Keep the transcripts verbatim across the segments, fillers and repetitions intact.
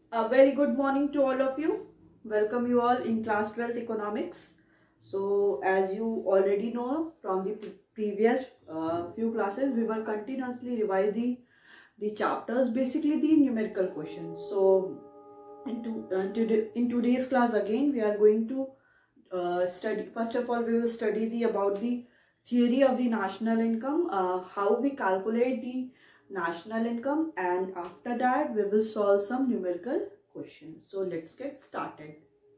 A very good morning to all of you. Welcome you all in class twelfth economics. So as you already know from the previous uh, few classes, we were continuously revise the, the chapters, basically the numerical questions. So in, to, uh, to, in today's class again, we are going to uh, study, first of all, we will study the about the theory of the national income, uh, how we calculate the national income, and after that we will solve some numerical questions. So let's get started.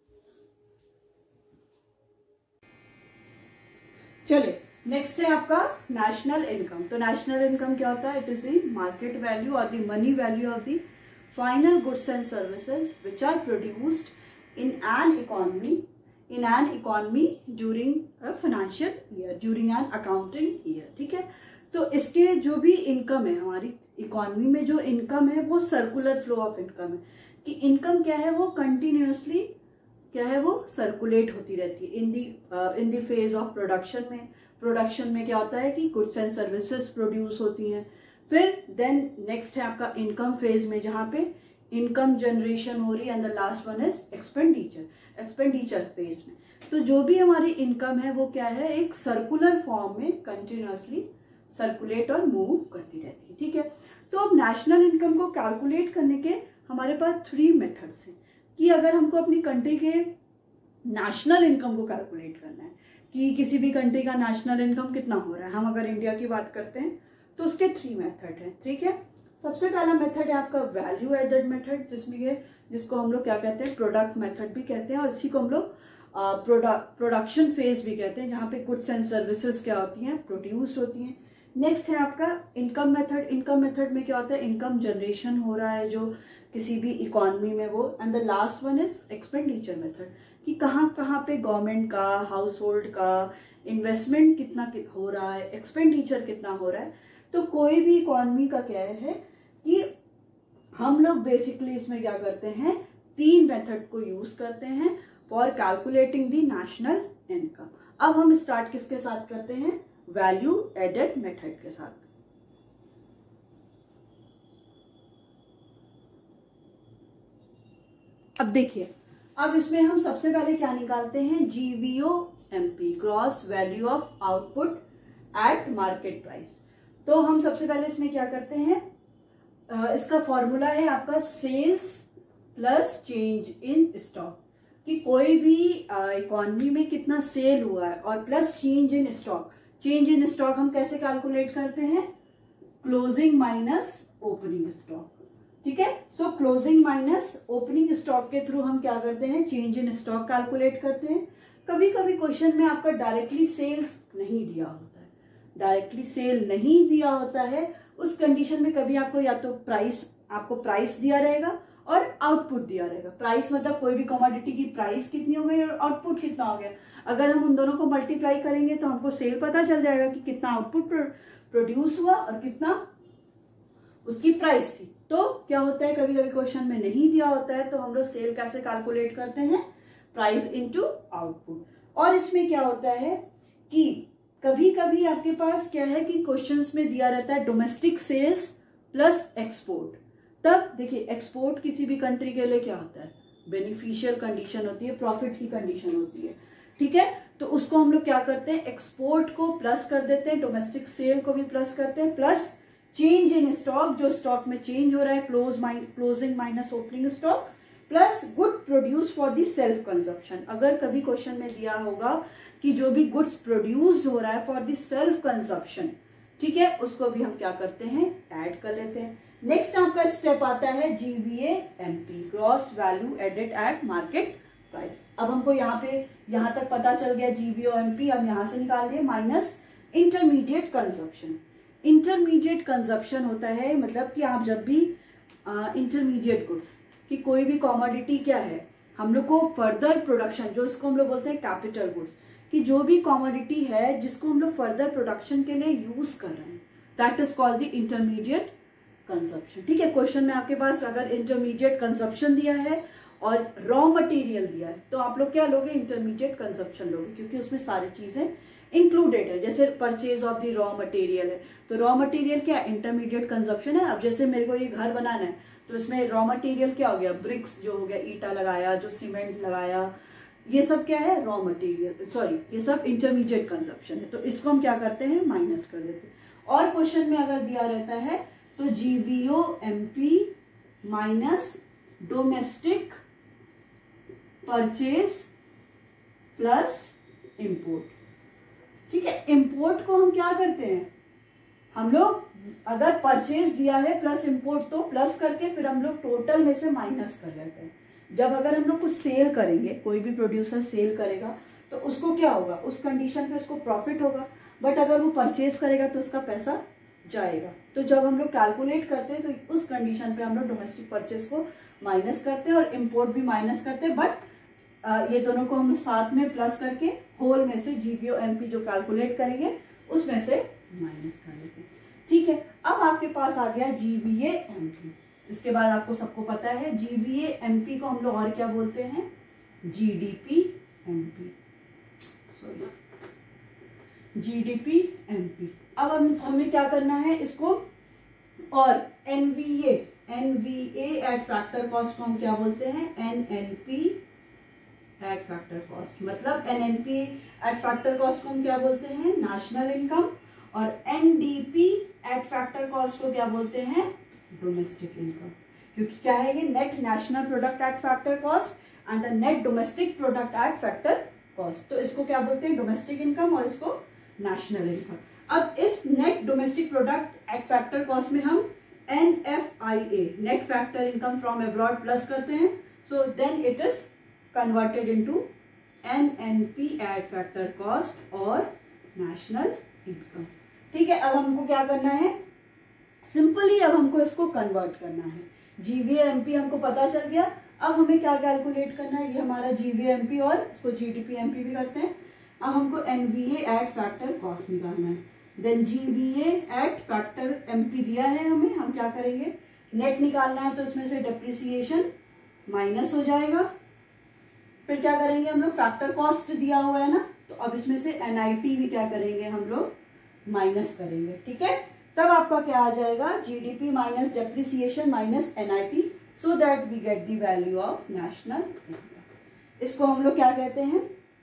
चले, next है आपका national income. तो national income क्या होता है? It is the market value और the money value of the final goods and services which are produced in an economy in an economy during a financial year, during an accounting year. ठीक है, तो इसके जो भी income है, हमारी economy में जो इनकम है वो सर्कुलर फ्लो ऑफ इनकम है. कि इनकम क्या है, वो कंटिन्यूसली क्या है, वो सर्कुलेट होती रहती है in the in the phase of production में. प्रोडक्शन में क्या होता है कि गुड्स एंड सर्विसेज प्रोड्यूस होती हैं. फिर देन नेक्स्ट है आपका इनकम फेज में, जहाँ पे इनकम जनरेशन हो रही है, and the last one is expenditure. Expenditure phase में तो जो भी हमारी इनकम है वो क्या है, एक सर्कुलर फॉर्म में कंटिन्यूसली सर्कुलेट और मूव करती रहती है. ठीक है, तो अब नेशनल इनकम को कैलकुलेट करने के हमारे पास थ्री मेथड्स हैं. कि अगर हमको अपनी कंट्री के नेशनल इनकम को कैलकुलेट करना है कि किसी भी कंट्री का नेशनल इनकम कितना हो रहा है, हम अगर इंडिया की बात करते हैं तो उसके थ्री मेथड हैं. ठीक है, सबसे पहला मेथड है आपका वैल्यू एडेड मेथड, जिसमें जिसको हम लोग क्या कहते हैं, प्रोडक्ट मेथड भी कहते हैं, और इसी को हम लोग प्रोडक्ट प्रोडक्शन फेज भी कहते हैं, जहाँ पे गुड्स एंड सर्विसेज क्या होती हैं, प्रोड्यूस होती हैं. नेक्स्ट है आपका इनकम मेथड. इनकम मेथड में क्या होता है, इनकम जनरेशन हो रहा है जो किसी भी इकोनॉमी में वो. And the last one is expenditure method, कि कहाँ कहाँ पे गवर्नमेंट का, हाउस होल्ड का इन्वेस्टमेंट कितना हो रहा है, एक्सपेंडिचर कितना हो रहा है. तो कोई भी इकोनॉमी का क्या है कि हम लोग बेसिकली इसमें क्या करते हैं, तीन मेथड को यूज करते हैं for calculating the national income. अब हम स्टार्ट किसके साथ करते हैं, वैल्यू एडेड मेथड के साथ. अब देखिए, अब इसमें हम सबसे पहले क्या निकालते हैं, GVO MP, gross value of output at market price. तो हम सबसे पहले इसमें क्या करते हैं, Uh, इसका फॉर्मूला है आपका sales plus change in stock. कि कोई भी इकोनॉमी uh, में कितना सेल हुआ है और plus change in stock. Change in stock हम कैसे कैलकुलेट करते हैं, क्लोजिंग माइनस ओपनिंग स्टॉक. ठीक है, so closing minus opening stock के थ्रू हम क्या करते हैं, चेंज इन स्टॉक कैलकुलेट करते हैं. कभी कभी क्वेश्चन में आपका डायरेक्टली सेल्स नहीं दिया होता है, डायरेक्टली सेल नहीं दिया होता है, उस कंडीशन में कभी आपको या तो प्राइस, आपको प्राइस दिया रहेगा और आउटपुट दिया रहेगा. प्राइस मतलब कोई भी कमोडिटी की प्राइस कितनी हो गई और आउटपुट कितना हो गया. अगर हम उन दोनों को मल्टीप्लाई करेंगे तो हमको सेल पता चल जाएगा कि कितना आउटपुट प्रोड्यूस हुआ और कितना उसकी प्राइस थी. तो क्या होता है, कभी कभी क्वेश्चन में नहीं दिया होता है तो हम लोग सेल कैसे कैलकुलेट करते हैं, प्राइस इंटू आउटपुट. और इसमें क्या होता है कि कभी कभी आपके पास क्या है कि क्वेश्चंस में दिया रहता है डोमेस्टिक सेल्स प्लस एक्सपोर्ट. तब देखिए, एक्सपोर्ट किसी भी कंट्री के लिए क्या होता है, बेनिफिशियल कंडीशन होती है, प्रॉफिट की कंडीशन होती है. ठीक है, तो उसको हम लोग क्या करते हैं, एक्सपोर्ट को प्लस कर देते हैं, डोमेस्टिक सेल को भी प्लस करते हैं, प्लस चेंज इन स्टॉक, जो स्टॉक में चेंज हो रहा है, close closing minus opening stock, plus good produce for the self consumption. अगर कभी क्वेश्चन में दिया होगा कि जो भी गुड्स प्रोड्यूस हो रहा है फॉर दी सेल्फ कंजप्शन, ठीक है, उसको भी हम क्या करते हैं, ऐड कर लेते हैं. नेक्स्ट आपका स्टेप आता है GVA MP, gross value added at market price. अब हमको यहाँ पे यहां तक पता चल गया जीवीओ एमपी, अब यहां से निकाल दिए minus intermediate consumption. Intermediate consumption होता है मतलब कि आप जब भी इंटरमीडिएट uh, गुड्स कि कोई भी कॉमोडिटी क्या है, हम लोग को फर्दर प्रोडक्शन, जो इसको हम लोग बोलते हैं कैपिटल गुड्स, कि जो भी कॉमोडिटी है जिसको हम लोग फर्दर प्रोडक्शन के लिए यूज कर रहे हैं, that is called the intermediate consumption. ठीक है, क्वेश्चन में आपके पास अगर इंटरमीडिएट कंजप्शन दिया है और रॉ मटेरियल दिया है तो आप लोग क्या लोगे, इंटरमीडिएट कंजप्शन लोगे, क्योंकि उसमें सारी चीजें इंक्लूडेड है, जैसे purchase of the raw material है, तो रॉ मटेरियल क्या इंटरमीडिएट कंजप्शन है। अब जैसे मेरे को ये घर बनाना है तो इसमें रॉ मटेरियल क्या हो गया, ब्रिक्स जो हो गया, ईटा लगाया, जो सीमेंट लगाया, ये सब क्या है रॉ मटेरियल, सॉरी ये सब इंटरमीडिएट कंजप्शन है, तो इसको हम क्या करते हैं माइनस कर देते हैं। और क्वेश्चन में अगर दिया रहता है तो GVO MP minus domestic purchase plus import, ठीक है। इंपोर्ट को हम क्या करते हैं, हम लोग अगर परचेज दिया है प्लस इंपोर्ट तो प्लस करके फिर हम लोग टोटल में से माइनस कर लेते हैं। जब अगर हम लोग कुछ सेल करेंगे, कोई भी प्रोड्यूसर सेल करेगा तो उसको क्या होगा, उस कंडीशन पे उसको प्रॉफिट होगा, बट अगर वो परचेज करेगा तो उसका पैसा जाएगा। तो जब हम लोग कैलकुलेट करते हैं तो उस कंडीशन पे हम लोग डोमेस्टिक परचेज को माइनस करते हैं और इंपोर्ट भी माइनस करते हैं, बट ये दोनों को हम लोग साथ में प्लस करके होल में से जीवीओ एमपी जो कैलकुलेट करेंगे उसमें से माइनस कर देते हैं, ठीक है। अब आपके पास आ गया जीवीए एमपी। इसके बाद आपको सबको पता है जीवीए एमपी को हम लोग और क्या बोलते हैं, GDP MP, sorry GDP MP. अब हम हमें क्या करना है इसको, और NVA NVA at factor cost को हम क्या बोलते हैं, एनएनपी एट फैक्टर कॉस्ट, मतलब एनएनपी एट फैक्टर कॉस्ट को हम क्या बोलते हैं, नेशनल इनकम, और एनडीपी एट फैक्टर कॉस्ट को क्या बोलते हैं, डोमेस्टिक इनकम, क्योंकि क्या है ये net national product at factor cost and the net domestic product at factor cost, तो इसको क्या बोलते हैं डोमेस्टिक इनकम और इसको नेशनल इनकम। अब इस net domestic product at factor cost में हम N F I A net factor income from abroad plus करते हैं, so then it is converted into N N P at factor cost और national income, ठीक है। अब हमको क्या करना है, सिंपली अब हमको इसको कन्वर्ट करना है। जीवीए एमपी हमको पता चल गया, अब हमें क्या कैलकुलेट करना है, ये हमारा जीवीए एमपी और इसको जीडीपी एमपी भी करते हैं। अब हमको एनवीए एट फैक्टर कॉस्ट निकालना है, then GVA at factor MP दिया है हमें, हम क्या करेंगे नेट निकालना है, तो इसमें से डेप्रिसिएशन माइनस हो जाएगा, फिर क्या करेंगे हम लोग फैक्टर कॉस्ट दिया हुआ है ना, तो अब इसमें से एनआईटी भी क्या करेंगे हम लोग माइनस करेंगे, ठीक है। तब आपका क्या आ जाएगा, GDP minus depreciation minus NIT, so that we get the value of national income. इसको हम लोग क्या कहते हैं,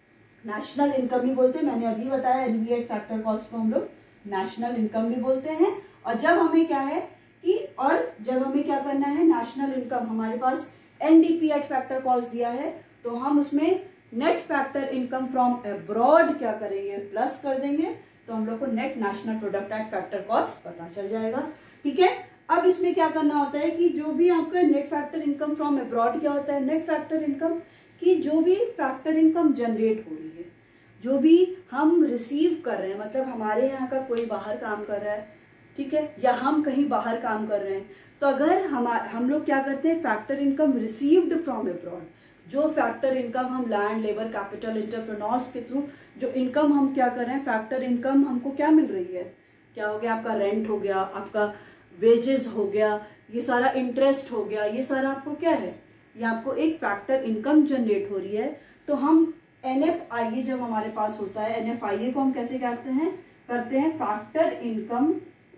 नेशनल इनकम भी बोलते हैं, मैंने अभी बताया एनवीए एट फैक्टर कॉस्ट को हम लोग नेशनल इनकम भी बोलते हैं। और जब हमें क्या है कि, और जब हमें क्या करना है, नेशनल इनकम हमारे पास एनडीपी एट फैक्टर कॉस्ट दिया है, तो हम उसमें net factor income from abroad क्या करेंगे, प्लस कर देंगे, तो हम लोग को net national product at factor cost पता चल जाएगा, ठीक है। अब इसमें क्या करना होता है कि जो भी आपका net factor income from abroad क्या होता है, नेट फैक्टर इनकम की जो भी फैक्टर इनकम जनरेट हो रही है, जो भी हम रिसीव कर रहे हैं, मतलब हमारे यहाँ का कोई बाहर काम कर रहा है, ठीक है, या हम कहीं बाहर काम कर रहे हैं, तो अगर हम हम लोग क्या करते हैं, factor income received from abroad, जो फैक्टर इनकम हम लैंड लेबर कैपिटल एंटरप्रेन्योर्स के थ्रू जो इनकम हम क्या कर रहे हैं, फैक्टर इनकम हमको क्या मिल रही है, क्या हो गया, आपका रेंट हो गया, आपका वेजेस हो गया, ये सारा इंटरेस्ट हो गया, ये सारा आपको क्या है, ये आपको एक फैक्टर इनकम जनरेट हो रही है। तो हम एन एफ आई ए जब हमारे पास होता है, एन एफ आई ए को हम कैसे करते हैं, करते हैं factor income,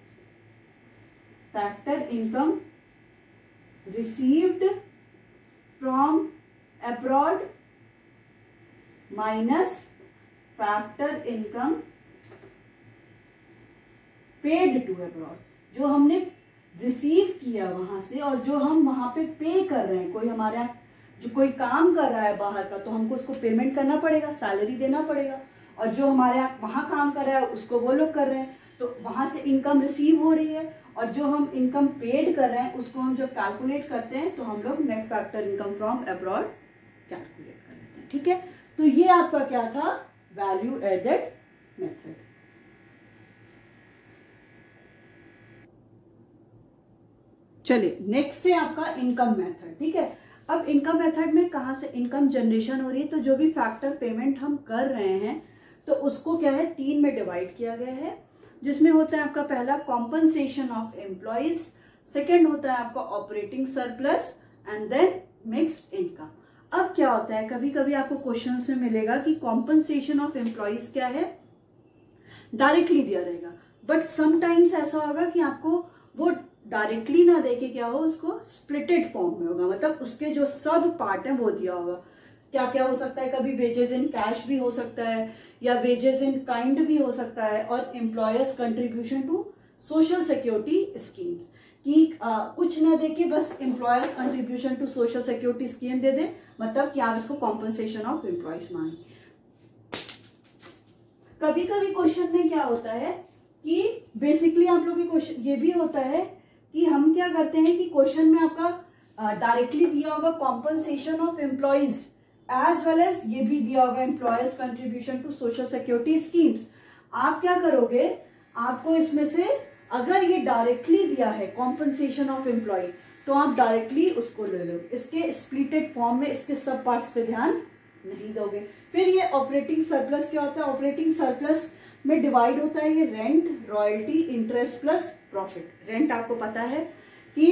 factor income received from abroad minus factor income paid to abroad, जो हमने रिसीव किया वहां से और जो हम वहां पे पे कर रहे हैं, कोई हमारे यहाँ जो कोई काम कर रहा है बाहर का, तो हमको उसको पेमेंट करना पड़ेगा, सैलरी देना पड़ेगा, और जो हमारे यहाँ वहां काम कर रहा है उसको वो लोग कर रहे हैं, तो वहां से इनकम रिसीव हो रही है, और जो हम इनकम पेड कर रहे हैं उसको हम जब कैलकुलेट करते हैं तो हम लोग net factor income from abroad calculate कर लेते हैं, ठीक है। तो ये आपका क्या था, वैल्यू एडेड मेथड। चलिए नेक्स्ट है आपका इनकम मेथड, ठीक है। अब इनकम मेथड में कहाँ से इनकम जनरेशन हो रही है, तो जो भी फैक्टर पेमेंट हम कर रहे हैं तो उसको क्या है, तीन में डिवाइड किया गया है, जिसमें होता है आपका पहला कॉम्पनसेशन ऑफ एम्प्लॉइज, सेकेंड होता है आपका operating surplus, and then mixed income. अब क्या होता है, कभी कभी आपको क्वेश्चंस में मिलेगा कि कॉम्पनसेशन ऑफ एम्प्लॉइज क्या है, डायरेक्टली दिया रहेगा। बट समटाइम्स ऐसा होगा कि आपको वो डायरेक्टली ना देके क्या हो, उसको स्प्लिटेड फॉर्म में होगा, मतलब उसके जो सब पार्ट है वो दिया होगा। क्या क्या हो सकता है, कभी वेजेस इन कैश भी हो सकता है, या वेजेस इन काइंड भी हो सकता है, और employers contribution to social security schemes, कि आ, कुछ ना देके बस employers contribution to social security scheme दे दे, मतलब कि आप इसको कॉम्पनसेशन ऑफ एम्प्लॉयज मांगे। कभी कभी क्वेश्चन में क्या होता है कि बेसिकली आप लोग के क्वेश्चन ये भी होता है कि हम क्या करते हैं कि क्वेश्चन में आपका डायरेक्टली दिया होगा compensation of employees, as well as ये भी दिया होगा employers contribution to social security schemes. आप क्या करोगे, आपको इसमें से अगर ये डायरेक्टली दिया है कॉम्पनसेशन ऑफ एम्प्लॉय, तो आप डायरेक्टली उसको ले लो, इसके स्प्लिटेड फॉर्म में इसके सब पार्ट्स पे ध्यान नहीं दोगे। फिर ये ऑपरेटिंग सरप्लस क्या होता है, ऑपरेटिंग सरप्लस में डिवाइड होता है ये rent, royalty, interest plus profit. Rent आपको पता है कि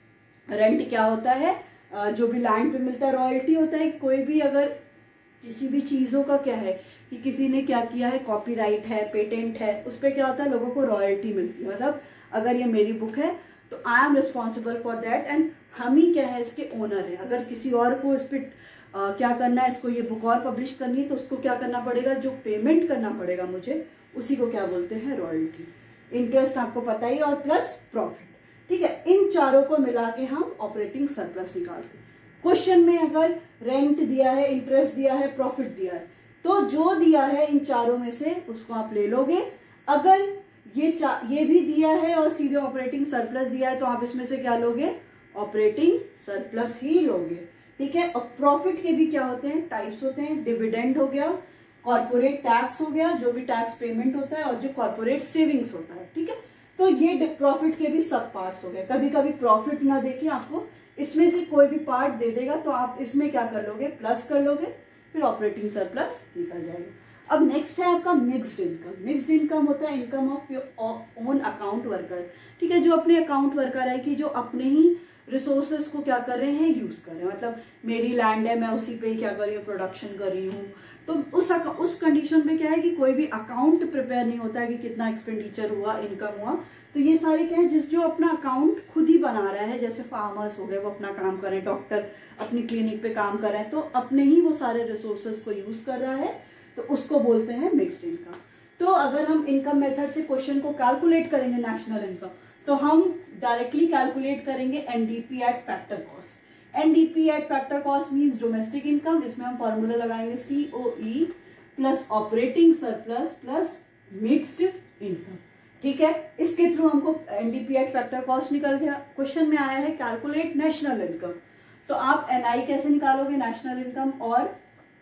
रेंट क्या होता है, जो भी लैंड पे मिलता है। रॉयल्टी होता है कोई भी अगर किसी भी चीजों का क्या है कि किसी ने क्या किया है, कॉपीराइट है, पेटेंट है, उस पर क्या होता है, लोगों को रॉयल्टी मिलती है। मतलब अगर ये मेरी बुक है तो I am responsible for that, and हम ही क्या है इसके ओनर है। अगर किसी और को इस पर Uh, क्या करना है, इसको ये बुक और पब्लिश करनी है, तो उसको क्या करना पड़ेगा, जो पेमेंट करना पड़ेगा मुझे, उसी को क्या बोलते हैं, रॉयल्टी। इंटरेस्ट आपको पता ही, और प्लस प्रॉफिट, ठीक है। इन चारों को मिला के हम ऑपरेटिंग सरप्लस निकालते हैं। क्वेश्चन में अगर रेंट दिया है, इंटरेस्ट दिया है, प्रॉफिट दिया है, तो जो दिया है इन चारों में से उसको आप ले लोगे। अगर ये ये भी दिया है और सीधे ऑपरेटिंग सरप्लस दिया है, तो आप इसमें से क्या लोगे, ऑपरेटिंग सरप्लस ही लोगे, ठीक है। और प्रॉफिट के भी क्या होते हैं, टाइप्स होते हैं, डिविडेंड हो गया, कॉर्पोरेट टैक्स हो गया, जो भी टैक्स पेमेंट होता है, और जो कॉर्पोरेट सेविंग्स होता है, ठीक है। तो ये प्रॉफिट के भी सब पार्ट्स हो गए। कभी कभी प्रॉफिट ना देके आपको इसमें से कोई भी पार्ट दे देगा, तो आप इसमें क्या कर लोगे, प्लस कर लोगे, फिर ऑपरेटिंग सरप्लस निकल जाएगा। अब नेक्स्ट है आपका मिक्स्ड इनकम। मिक्स्ड इनकम होता है income of your own account worker, ठीक है। जो अपने अकाउंट वर्कर है कि जो अपने ही रिसोर्सेस को क्या कर रहे हैं, यूज कर रहे हैं। मतलब मेरी लैंड है, मैं उसी पे क्या कर रही हूँ, प्रोडक्शन कर रही हूँ। तो उस उस कंडीशन पे क्या है कि कोई भी अकाउंट प्रिपेयर नहीं होता है कि कितना एक्सपेंडिचर हुआ, इनकम हुआ। तो ये सारे क्या है, जिस जो अपना अकाउंट खुद ही बना रहा है, जैसे फार्मर्स हो गए, वो अपना काम कर रहे हैं, डॉक्टर अपनी क्लिनिक पे काम कर रहे हैं, तो अपने ही वो सारे रिसोर्सेस को यूज कर रहा है, तो उसको बोलते हैं मिक्स्ड इनकम। तो अगर हम इनकम मेथड से क्वेश्चन को कैलकुलेट करेंगे नेशनल इनकम, तो हम डायरेक्टली कैलकुलेट करेंगे NDP at factor cost. NDP at factor cost means domestic income. इसमें हम फॉर्मूला लगाएंगे COE plus operating surplus plus mixed income, ठीक है। इसके थ्रू हमको एनडीपी एट फैक्टर कॉस्ट निकल गया। क्वेश्चन में आया है कैलकुलेट नेशनल इनकम, तो आप एनआई कैसे निकालोगे, नेशनल इनकम, और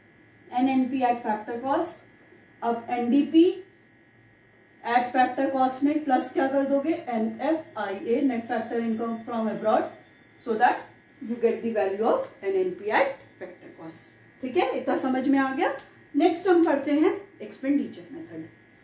एनएनपी एट फैक्टर कॉस्ट। अब एनडीपी एट फैक्टर कॉस्ट में प्लस क्या कर दोगे, N F I A, net factor income from abroad, so that you get the value of NNP at factor cost, ठीक है। इतना समझ में आ गया। नेक्स्ट हम पढ़ते हैं एक्सपेंडिचर मेथड।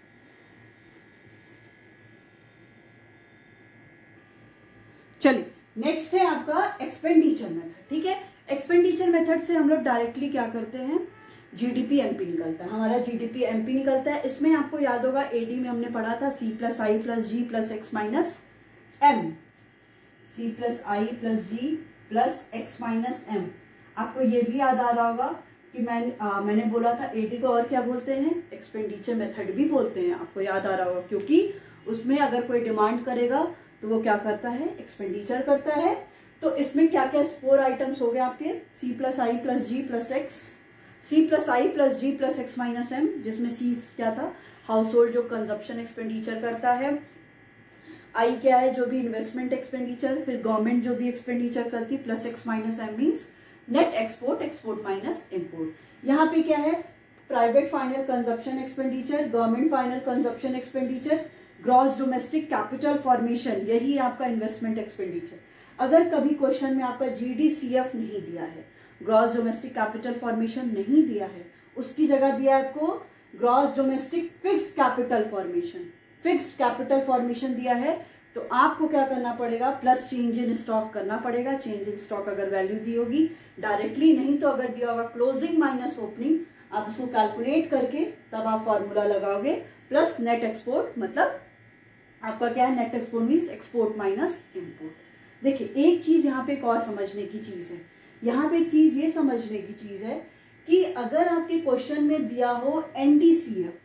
चलिए नेक्स्ट है आपका एक्सपेंडिचर मेथड, ठीक है। एक्सपेंडिचर मेथड से हम लोग डायरेक्टली क्या करते हैं, जीडीपी एमपी निकलता है, हमारा जीडीपी एमपी निकलता है। इसमें आपको याद होगा एडी में हमने पढ़ा था C plus I plus G plus X minus M, C plus I plus G plus X minus M. आपको ये भी याद आ रहा होगा कि मैं, आ, मैंने बोला था एडी को और क्या बोलते हैं, एक्सपेंडिचर मेथड भी बोलते हैं। आपको याद आ रहा होगा, क्योंकि उसमें अगर कोई डिमांड करेगा तो वो क्या करता है, एक्सपेंडिचर करता है। तो इसमें क्या क्या फोर आइटम्स हो गए आपके, C plus I plus G plus X, C plus I plus G plus X minus M, जिसमें सी क्या था, हाउस होल्ड जो कंजप्शन एक्सपेंडिचर करता है, आई क्या है, जो भी इन्वेस्टमेंट एक्सपेंडिचर, फिर गवर्नमेंट जो भी एक्सपेंडिचर करती, plus X minus M means net export, export minus import. यहाँ पे क्या है, private final consumption expenditure, government final consumption expenditure, gross domestic capital formation, यही आपका इन्वेस्टमेंट एक्सपेंडिचर। अगर कभी क्वेश्चन में आपका जीडीसीएफ नहीं दिया है, ग्रॉस डोमेस्टिक कैपिटल फॉर्मेशन नहीं दिया है, उसकी जगह दिया है आपको gross domestic fixed capital formation, fixed capital formation दिया है, तो आपको क्या करना पड़ेगा, प्लस चेंज इन स्टॉक करना पड़ेगा। चेंज इन स्टॉक अगर वैल्यू दी होगी डायरेक्टली, नहीं तो अगर दिया होगा क्लोजिंग माइनस ओपनिंग, आप इसको कैलकुलेट करके तब आप फॉर्मूला लगाओगे, प्लस नेट एक्सपोर्ट, मतलब आपका क्या है, net export means export minus import. देखिए एक चीज यहाँ पे एक और समझने की चीज है, यहाँ पे एक चीज ये समझने की चीज है कि अगर आपके क्वेश्चन में दिया हो एनडीसीएफ,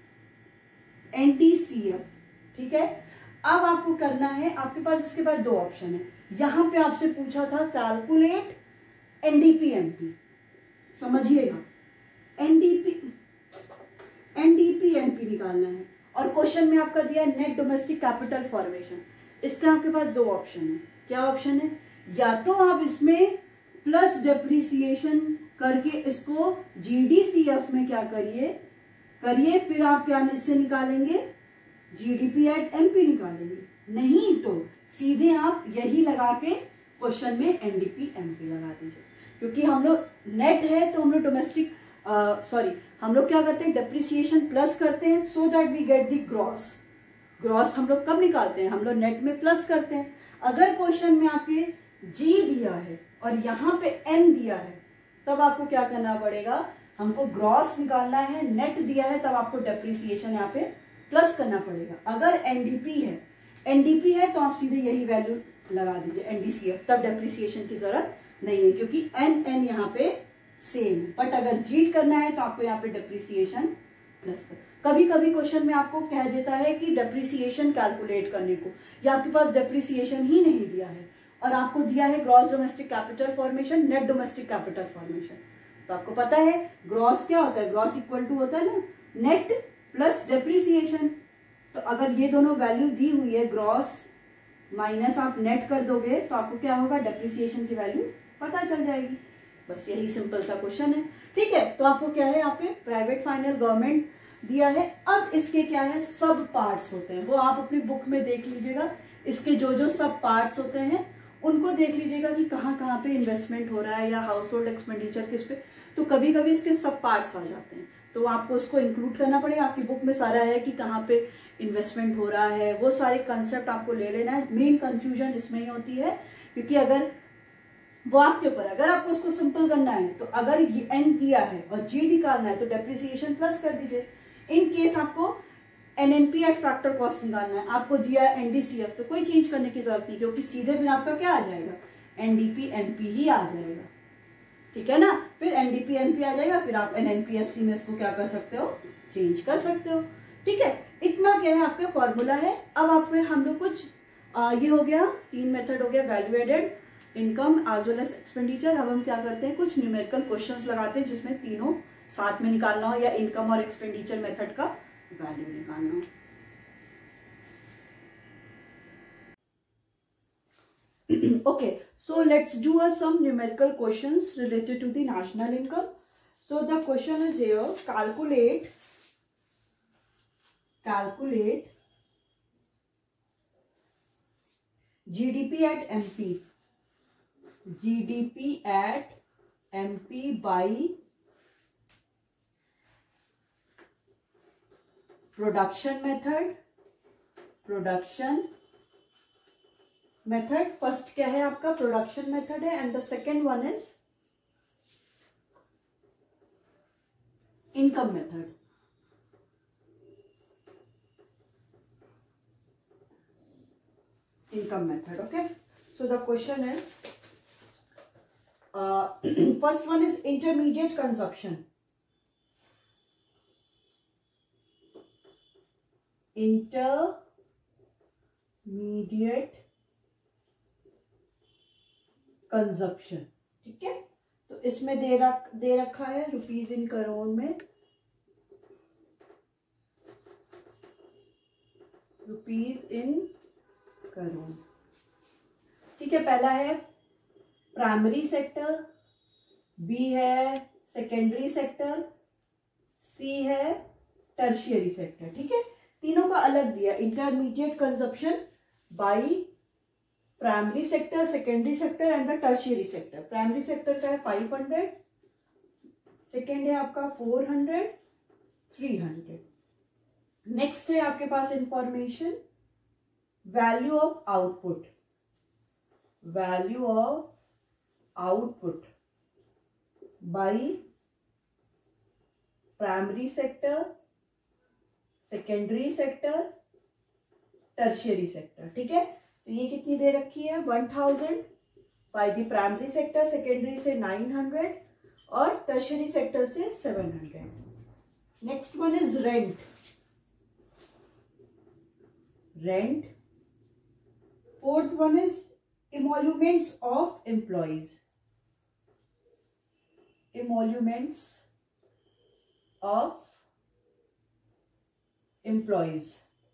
एनडीसीएफ, ठीक है, अब आपको करना है, आपके पास इसके बाद दो ऑप्शन है। यहां पे आपसे पूछा था कैलकुलेट एनडीपीएमपी, समझिएगा, एनडीपी एनडीपीएमपी निकालना है, और क्वेश्चन में आपका दिया है नेट डोमेस्टिक कैपिटल फॉर्मेशन। इसका आपके पास दो ऑप्शन है। क्या ऑप्शन है, या तो आप इसमें प्लस डेप्रिसिएशन करके इसको जीडीसीएफ में क्या करिए करिए फिर आप क्या इससे निकालेंगे, जीडीपी एट एमपी निकालेंगे, नहीं तो सीधे आप यही लगा के क्वेश्चन में एनडीपी एमपी लगा दीजिए, क्योंकि हम लोग नेट है तो हम लोग डोमेस्टिक सॉरी हम लोग क्या करते हैं, डेप्रिसिएशन प्लस करते हैं so that we get the gross. Gross हम लोग कब निकालते हैं, हम लोग नेट में प्लस करते हैं। अगर क्वेश्चन में आपके जी दिया है और यहाँ पे एन दिया है, तब आपको क्या करना पड़ेगा, हमको ग्रॉस निकालना है, नेट दिया है तब आपको डेप्रिसिएशन यहाँ पे प्लस करना पड़ेगा। अगर एनडीपी है एनडीपी है तो आप सीधे यही वैल्यू लगा दीजिए एनडीसीएफ, तब डेप्रिसिएशन की जरूरत नहीं है क्योंकि एन एन यहाँ पे सेम है। बट अगर जीट करना है तो आपको यहाँ पे डेप्रिसिएशन प्लस कर। कभी कभी क्वेश्चन में आपको कह देता है कि डेप्रिसिएशन कैलकुलेट करने को, या आपके पास डेप्रिसिएशन ही नहीं दिया है और आपको दिया है gross domestic capital formation, net domestic capital formation. तो आपको पता है ग्रॉस क्या होता है, ग्रॉस इक्वल टू होता है ना नेट प्लस डेप्रिसिएशन। तो अगर ये दोनों वैल्यू दी हुई है, ग्रॉस माइनस आप नेट कर दोगे तो आपको क्या होगा, डेप्रिसिएशन की वैल्यू पता चल जाएगी। बस यही सिंपल सा क्वेश्चन है, ठीक है। तो आपको क्या है, यहाँ पे प्राइवेट फाइनल गवर्नमेंट दिया है। अब इसके क्या है, सब पार्ट्स होते हैं, वो आप अपनी बुक में देख लीजिएगा। इसके जो जो सब पार्ट्स होते हैं उनको देख लीजिएगा कि कहाँ कहाँ पे इन्वेस्टमेंट हो रहा है या हाउस होल्ड एक्सपेंडिचर किस पे। तो कभी कभी इसके सब पार्ट्स आ जाते हैं तो आपको उसको इंक्लूड करना पड़ेगा। आपकी बुक में सारा है कि कहाँ पे इन्वेस्टमेंट हो रहा है, वो सारे कंसेप्ट आपको ले लेना है। मेन कंफ्यूजन इसमें ही होती है क्योंकि अगर वो आपके ऊपर, अगर आपको उसको सिंपल करना है तो अगर एन दिया है और जी निकालना है तो डेप्रिसिएशन प्लस कर दीजिए। इन केस आपको एनएनपी एट फैक्टर कॉस्ट निकालना है, आपको दिया है एनडीसीएफ, तो कोई चेंज करने की जरूरत नहीं क्योंकि सीधे फिर आपका क्या आ जाएगा, एनडीपी एनपी ही आ जाएगा, ठीक है ना। फिर एनडीपी एनपी आ जाएगा, फिर आप एनएनपीएफसी में इसको क्या कर सकते हो, चेंज कर सकते हो, ठीक है। इतना क्या है आपका फॉर्मूला है। अब आपको हम लोग कुछ आ, ये हो गया, तीन मेथड हो गया, value added, income as well as expenditure. अब हम क्या करते हैं, कुछ न्यूमेरिकल क्वेश्चंस लगाते हैं जिसमें तीनों साथ में निकालना हो या इनकम और एक्सपेंडिचर मेथड का वैल्यू निकालना हो। Okay, so let's do uh, some numerical questions related to the national income. So the question is here, calculate calculate G D P at M P, G D P at M P by production method, production method. First क्या है आपका, production method है, and the second one is income method. Income method, okay. So the question is, first one is intermediate consumption, intermediate consumption, ठीक है। तो इसमें दे रख दे रखा है रुपीज इन करोड़ में, रुपीज इन करोड़, ठीक है। पहला है प्राइमरी सेक्टर, बी है सेकेंडरी सेक्टर, सी है टर्शियरी सेक्टर, ठीक है। तीनों का अलग दिया, intermediate consumption by primary sector, secondary sector and the tertiary sector. Primary sector का है फाइव हंड्रेड, सेकेंड है आपका four hundred, three hundred. Next है आपके पास information, value of output, value of output by primary sector, secondary sector, tertiary sector. ठीक है, तो ये कितनी दे रखी है, one thousand by the primary sector, secondary से नाइन हंड्रेड और टर्शियरी सेक्टर से seven hundred. Next one is rent. Rent. Fourth one is emoluments of employees. Emoluments of employees.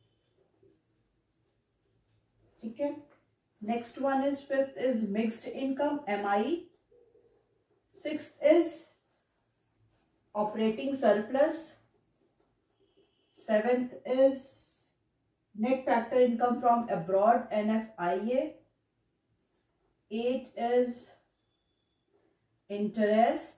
ठीक है, next one is fifth is mixed income, M I. Sixth is operating surplus. Seventh is net factor income from abroad, N F I A. Eight is interest.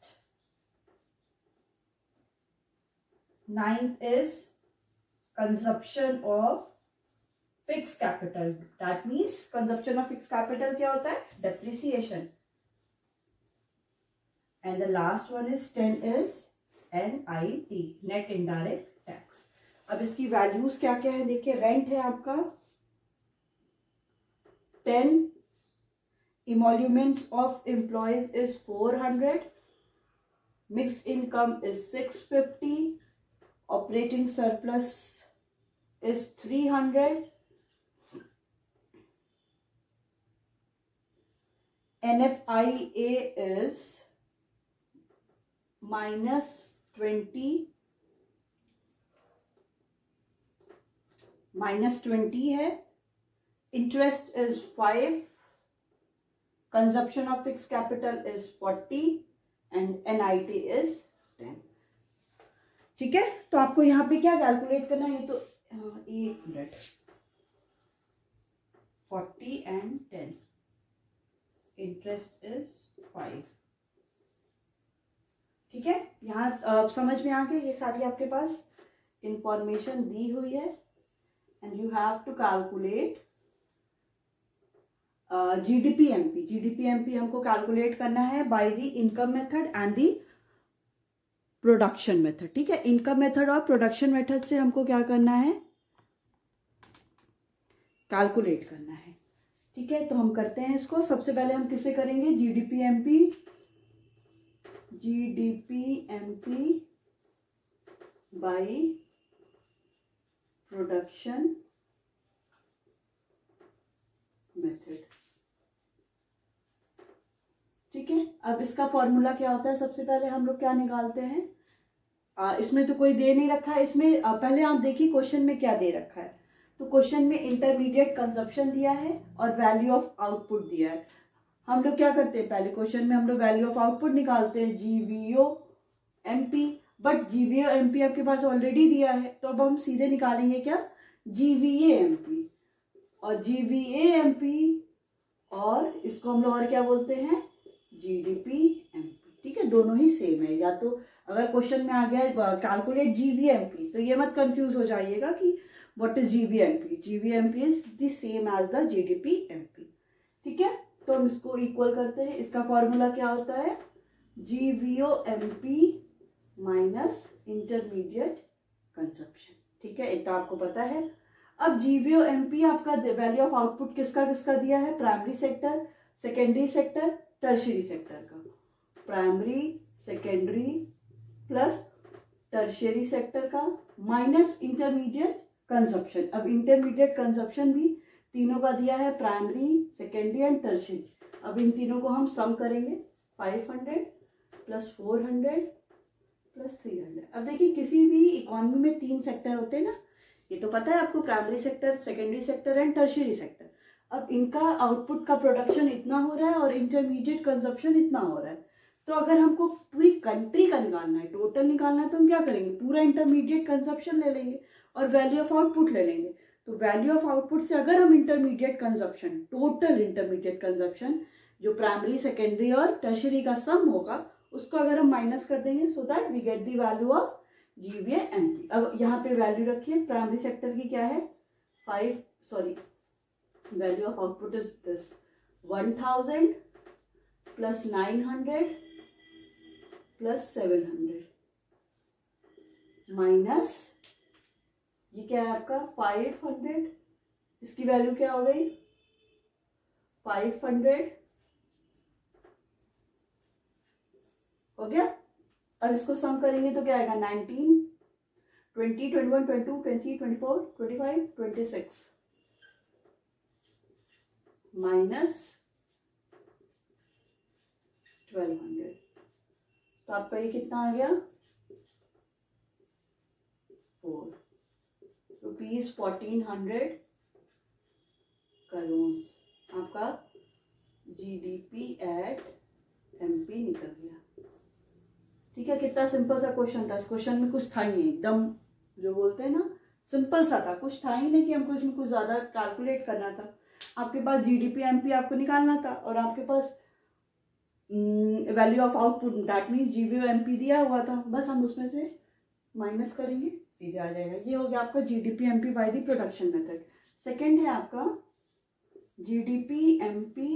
Ninth is consumption of fixed capital. That means consumption of fixed capital क्या होता है, depreciation. And the last one is ten is N I T, net indirect tax. अब इसकी values क्या क्या है देखिए। Rent है आपका ten, emoluments of employees is four hundred, mixed income is six fifty, operating surplus is three hundred, N F I A is minus twenty, minus twenty है, interest is five, consumption of fixed capital is forty and N I T is ten। ठीक है, तो आपको यहाँ पे क्या calculate करना है, ये तो एक minute, forty and ten, interest is five. ठीक है, यहाँ समझ में आ गया, ये सारी आपके पास इंफॉर्मेशन दी हुई है and you have to calculate GDP MP. GDP MP हमको कैलकुलेट करना है by the income method and the production method. ठीक है, इनकम मेथड और प्रोडक्शन मेथड से हमको क्या करना है, कैलकुलेट करना है। ठीक है, तो हम करते हैं इसको। सबसे पहले हम किसे करेंगे, GDP MP. GDP MP by production method. ठीक है, अब इसका फॉर्मूला क्या होता है, सबसे पहले हम लोग क्या निकालते हैं, आ, इसमें तो कोई दे नहीं रखा है। इसमें आ, पहले आप देखिए क्वेश्चन में क्या दे रखा है। तो क्वेश्चन में इंटरमीडिएट कंजप्शन दिया है और वैल्यू ऑफ आउटपुट दिया है। हम लोग क्या करते हैं, पहले क्वेश्चन में हम लोग वैल्यू ऑफ आउटपुट निकालते हैं, GVO MP, but GVO MP आपके पास ऑलरेडी दिया है, तो अब हम सीधे निकालेंगे क्या, जीवीए एमपी। और जीवीए एमपी और इसको हम लोग और क्या बोलते हैं, जीडीपी एमपी। ठीक है, दोनों ही सेम है। या तो अगर क्वेश्चन में आ गया कैलकुलेट जीवीएमपी, तो ये मत कंफ्यूज हो जाइएगा कि what is GVMP. GVMP is the same as the GDP MP. ठीक है, तो हम इसको इक्वल करते हैं। इसका फॉर्मूला क्या होता है, GVO MP minus intermediate consumption. ठीक है, इतना आपको पता है। अब जीवीओ एमपी आपका वैल्यू ऑफ आउटपुट किसका किसका दिया है, primary sector, secondary sector, tertiary sector का। Primary, secondary plus tertiary sector का माइनस इंटरमीडिएट कंजप्शन। अब इंटरमीडिएट कंजप्शन भी तीनों का दिया है, प्राइमरी, सेकेंडरी एंड टर्शियरी। अब इन तीनों को हम सम करेंगे, five hundred plus four hundred plus three hundred. अब देखिए किसी भी इकोनॉमी में तीन सेक्टर होते हैं ना, ये तो पता है आपको, primary sector, secondary sector and tertiary sector. अब इनका आउटपुट का प्रोडक्शन इतना हो रहा है और इंटरमीडिएट कंजप्शन इतना हो रहा है। तो अगर हमको पूरी कंट्री का निकालना है, टोटल निकालना है, तो हम क्या करेंगे, पूरा इंटरमीडिएट कंजप्शन ले लेंगे और वैल्यू ऑफ आउटपुट ले लेंगे। तो वैल्यू ऑफ आउटपुट से अगर हम intermediate consumption, total intermediate consumption जो प्राइमरी, सेकेंडरी और टर्शियरी का सम होगा, उसको अगर हम माइनस कर देंगे, so that we get the value of GVA MP. अब यहाँ पे वैल्यू रखिए, प्राइमरी सेक्टर की क्या है, five sorry value of output is this, one thousand plus nine hundred plus seven hundred minus ये क्या है आपका फाइव हंड्रेड, इसकी वैल्यू क्या हो गई फाइव हंड्रेड हो गया। अब इसको सम करेंगे तो क्या आएगा nineteen, twenty, twenty one, twenty two, twenty three, twenty four, twenty five, twenty six minus twelve hundred, तो आपका ये कितना आ गया four rupees fourteen hundred crore. आपका जीडीपी एट एमपी निकल गया। ठीक है, कितना सिंपल सा क्वेश्चन था। इस क्वेश्चन में कुछ था ही नहीं, एकदम जो बोलते हैं ना सिंपल सा था, कुछ था ही नहीं कि हमको इसमें कुछ ज्यादा कैलकुलेट करना था। आपके पास जीडीपी एमपी आपको निकालना था और आपके पास value of output that means GVO MP दिया हुआ था, बस हम उसमें से माइनस करेंगे सीधे आ जाएगा। ये हो गया आपका GDP MP by the production method. Second है आपका GDP MP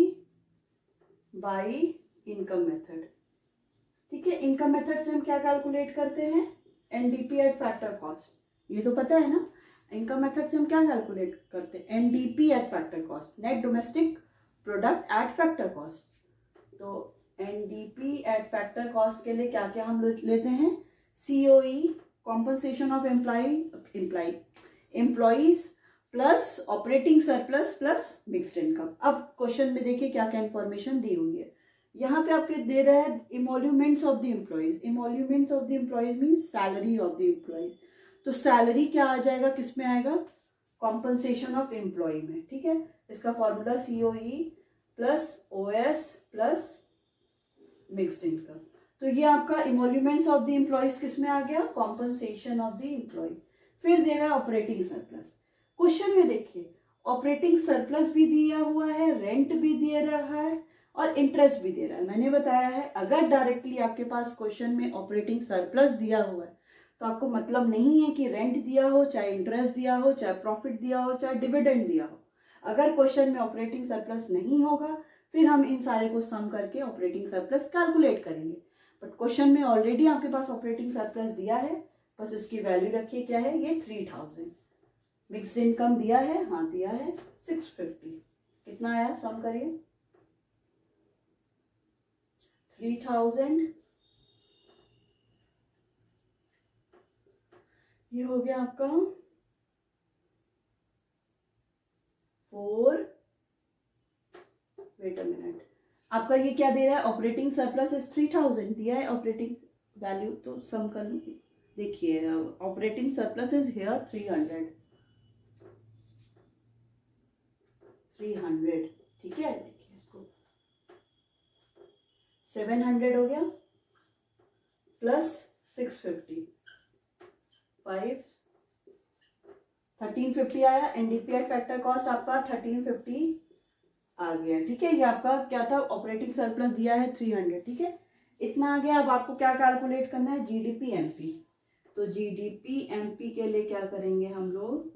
by income method. ठीक है, इनकम मेथड से हम क्या कैलकुलेट करते हैं एनडीपी एट फैक्टर कॉस्ट, ये तो पता है ना। इनकम मेथड से हम क्या कैलकुलेट करते हैं NDP at factor cost, net domestic product at factor cost. तो एनडीपी एट फैक्टर कॉस्ट के लिए क्या क्या हम लेते हैं COE compensation of employ employ employees plus operating surplus plus mixed income. अब क्वेश्चन में देखिए क्या क्या इंफॉर्मेशन दी हुई है। यहाँ पे आपके दे रहा है emoluments of the employees, emoluments of the employees means salary of the employees. तो सैलरी क्या आ जाएगा, किस में आएगा कॉम्पनसेशन ऑफ एम्प्लॉय में। ठीक है, इसका formula COE plus OS plus mixed income. तो ये आपका इमोल्यूमेंट्स ऑफ द एम्प्लॉइज किस में आ गया कॉम्पनसेशन ऑफ द एम्प्लॉय। फिर दे रहा है ऑपरेटिंग सरप्लस। क्वेश्चन में देखिए ऑपरेटिंग सरप्लस भी दिया हुआ है, रेंट भी दे रहा है और इंटरेस्ट भी दे रहा है। मैंने बताया है अगर डायरेक्टली आपके पास क्वेश्चन में ऑपरेटिंग सरप्लस दिया हुआ है तो आपको मतलब नहीं है कि रेंट दिया हो, चाहे इंटरेस्ट दिया हो, चाहे प्रॉफिट दिया हो, चाहे डिविडेंड दिया हो। अगर क्वेश्चन में ऑपरेटिंग सरप्लस नहीं होगा फिर हम इन सारे को सम करके ऑपरेटिंग सरप्लस कैलकुलेट करेंगे। बट क्वेश्चन में ऑलरेडी आपके पास ऑपरेटिंग सरप्लस दिया है, बस इसकी वैल्यू रखिए क्या है ये थ्री थाउजेंड। मिक्स्ड इनकम दिया है, हाँ दिया है सिक्स फिफ्टी। कितना आया सम करिए थ्री थाउजेंड, ये हो गया आपका फोर, वेट अ मिनट, आपका ये क्या दे रहा है operating surplus is three thousand दिया है ऑपरेटिंग वैल्यू, तो सम कर लूंगी। देखिए operating surplus is here three hundred, three hundred. ठीक है, देखिए इसको सेवन हंड्रेड हो गया plus six fifty, five thirteen fifty आया। एनडीपी एट फैक्टर कॉस्ट आपका थर्टीन फिफ्टी आ गया। ठीक है, ये आपका क्या था ऑपरेटिंग सरप्लस दिया है थ्री हंड्रेड। ठीक है, इतना आ गया। अब आपको क्या कैलकुलेट करना है जीडीपी एमपी। तो जीडीपी एमपी के लिए क्या करेंगे हम लोग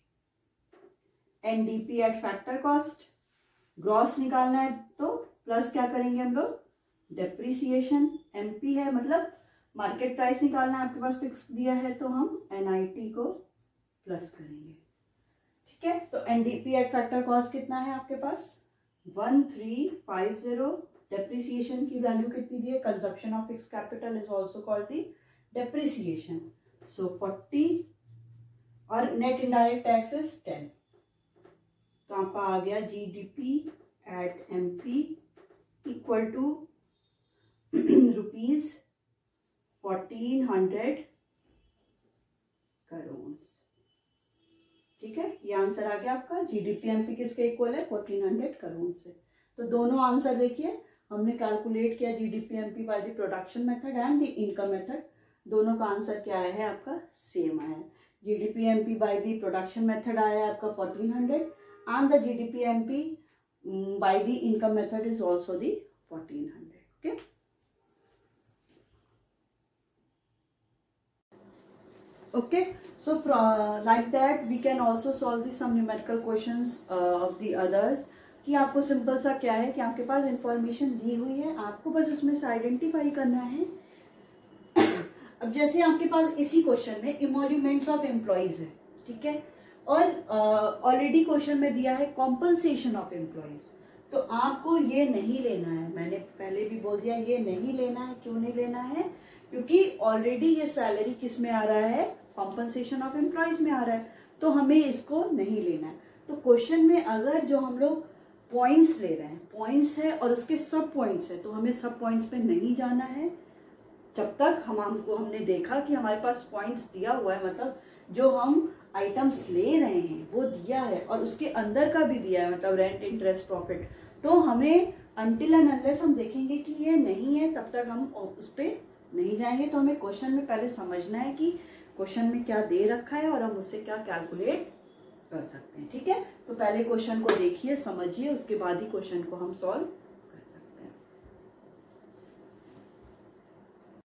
NDP at factor cost, gross निकालना है तो प्लस क्या करेंगे हम लोग डेप्रिसिएशन, एमपी है मतलब मार्केट प्राइस निकालना है, आपके पास फिक्स दिया है तो हम एनआईटी को प्लस करेंगे। ठीक है, तो एनडीपी एट फैक्टर कॉस्ट कितना है आपके पास one three five zero. Depreciation की वैल्यू कितनी दी है, consumption of fix capital is also called the depreciation, so forty और net indirect tax is ten. तो आपका आ गया GDP at MP equal to rupees fourteen hundred crore. ठीक है, ये आंसर आ गया आपका जीडीपी एमपी किसके इक्वल है फोर्टीन हंड्रेड करोड़ से। तो दोनों आंसर देखिए हमने कैलकुलेट किया GDP MP by the production method and the income method, दोनों का आंसर क्या आया है आपका सेम आया है। GDP MP by the production method आया आपका fourteen hundred and the G D P M P um, by the income method is also the fourteen hundred. Okay. Okay. So from uh, like that we can also solve the some numerical questions uh, of the others. कि आपको simple सा क्या है कि आपके पास information दी हुई है, आपको बस इसमें से आइडेंटिफाई करना है। अब जैसे आपके पास इसी क्वेश्चन में इमोल्यूमेंट्स ऑफ एम्प्लॉइज है, ठीक है। और ऑलरेडी क्वेश्चन में दिया है कॉम्पनसेशन ऑफ एम्प्लॉइज, तो आपको ये नहीं लेना है, मैंने पहले भी बोल दिया ये नहीं लेना है। क्यों नहीं लेना है? क्योंकि ऑलरेडी ये सैलरी किस में आ रहा है, कॉम्पनसेशन ऑफ एम्प्लॉइज में आ रहा है, तो हमें इसको नहीं लेना है। तो क्वेश्चन में अगर जो हम लोग पॉइंट्स ले रहे हैं, पॉइंट्स है और उसके सब पॉइंट्स है, तो हमें सब पॉइंट्स पे नहीं जाना है जब तक हम हमको हमने देखा कि हमारे पास पॉइंट्स दिया हुआ है, मतलब जो हम आइटम्स ले रहे हैं वो दिया है और उसके अंदर का भी दिया है, मतलब रेंट, इंटरेस्ट, प्रॉफिट। तो हमें अनटिल एंड अनलेस हम देखेंगे कि ये नहीं है तब तक हम उस पर नहीं जाएंगे। तो हमें क्वेश्चन में पहले समझना है कि क्वेश्चन में क्या दे रखा है और हम उससे क्या कैलकुलेट कर सकते हैं। ठीक है, तो पहले क्वेश्चन को देखिए, समझिए, उसके बाद ही क्वेश्चन को हम सॉल्व